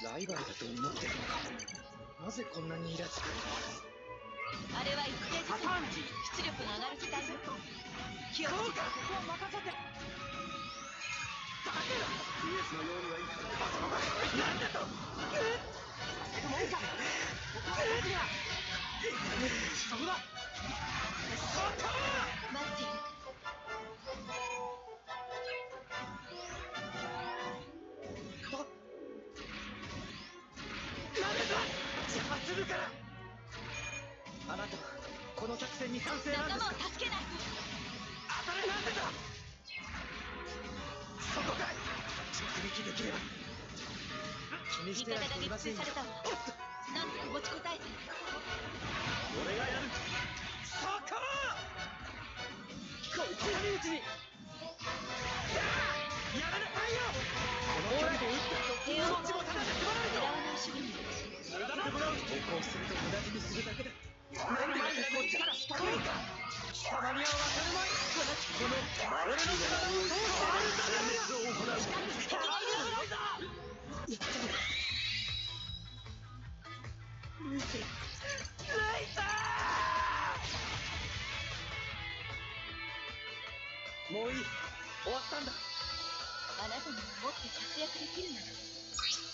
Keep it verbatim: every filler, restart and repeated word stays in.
ライバルだと思ってるのか。なぜこんなにイラつく。 あれは一定時間出力が上がる機体よ。気をつけて。ここは任せて。だけどピーエス のようにはいかない。なんだと。させるもんか。ここは僕にはそこだ。 待っている。 なんだと。邪魔するから。あなたはこの作戦に賛成なんですか。 仲間を助けないと。 当たれ。なんでだ。そこかい。直撃できれば。気にしては味方が撃墜されたわ。なんとか持ちこたえて。 俺がやる。そこ。こいつやり討ちに。やめなさいよ。この距離で撃ったどっちもただで済まないぞ。 狙わない主義に。 無駄だともらう。抵抗すると無駄死にするだけだ。なんでまたこっちから仕掛けるか。貴様には分かるまい。この俺の体をどうしてるんだ。滅を行う。敵がいる。やったのか。ルイス。ルイス。もういい。終わったんだ。 あなたにももっと活躍できるの。